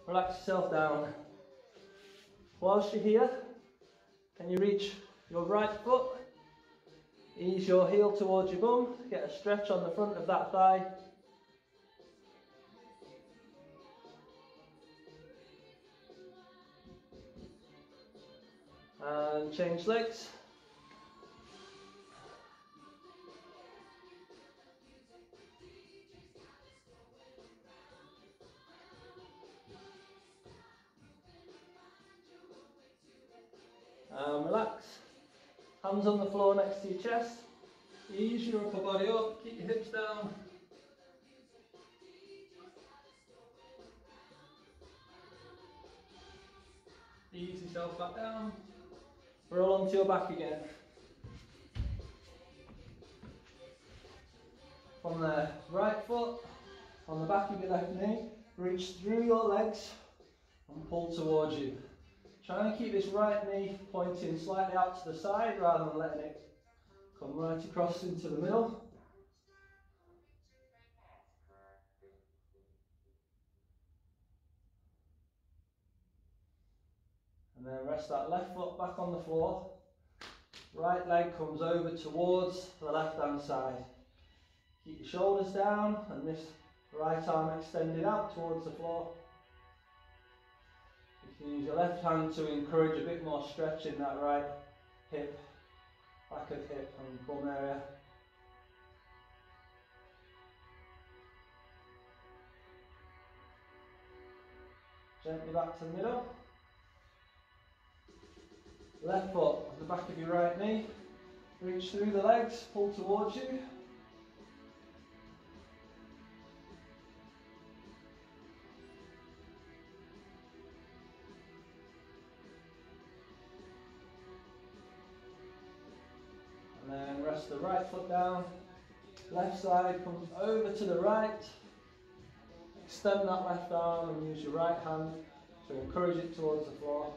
Relax yourself down. Whilst you're here, can you reach your right foot? Ease your heel towards your bum, get a stretch on the front of that thigh. And change legs. And relax. Hands on the floor next to your chest. Ease your upper body up, keep your hips down. Ease yourself back down. Roll onto your back again. From the right foot, on the back of your left knee, reach through your legs and pull towards you. Try and keep this right knee pointing slightly out to the side rather than letting it come right across into the middle. And then rest that left foot back on the floor. Right leg comes over towards the left hand side. Keep your shoulders down and this right arm extended out towards the floor. You can use your left hand to encourage a bit more stretch in that right hip, back of hip and bum area. Gently back to the middle. Left foot on the back of your right knee. Reach through the legs, pull towards you. And then rest the right foot down. Left side comes over to the right. Extend that left arm and use your right hand to encourage it towards the floor.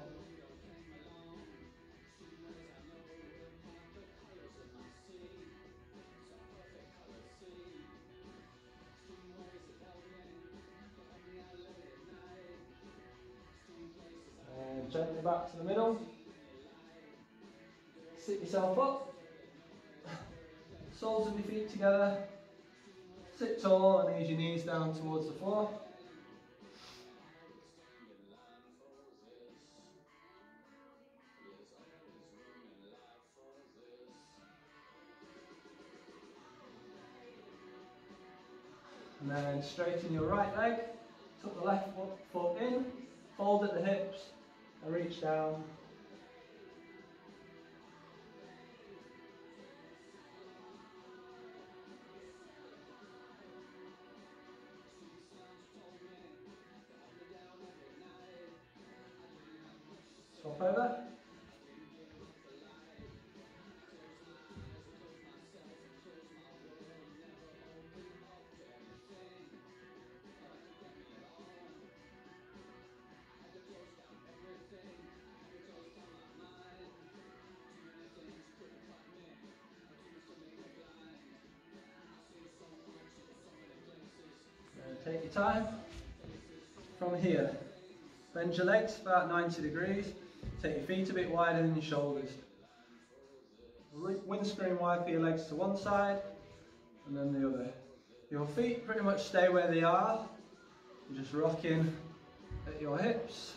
And gently back to the middle. Sit yourself up. Soles of your feet together. Sit tall and ease your knees down towards the floor. And then straighten your right leg, tuck the left foot in, fold at the hips and reach down. Swap over. And take your time. From here, bend your legs about 90 degrees. Take your feet a bit wider than your shoulders. Windscreen wide for your legs to one side and then the other. Your feet pretty much stay where they are. You're just rocking at your hips.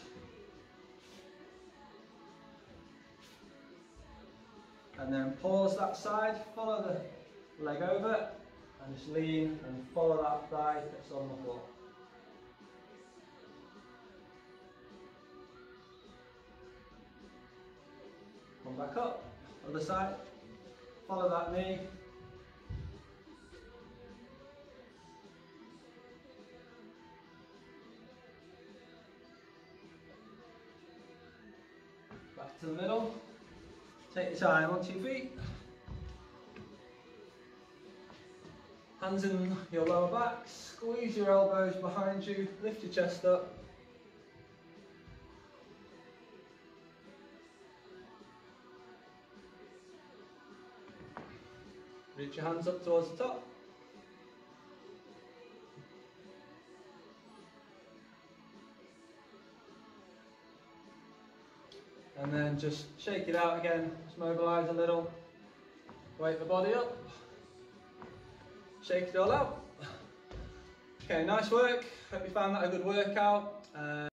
And then pause that side, follow the leg over and just lean and follow that thigh that's on the floor. Come back up, other side, follow that knee. Back to the middle, take your time onto your feet. Hands in your lower back, squeeze your elbows behind you, lift your chest up. Reach your hands up towards the top. and then just shake it out again, just mobilise a little, wake the body up, shake it all out. Okay, nice work, hope you found that a good workout.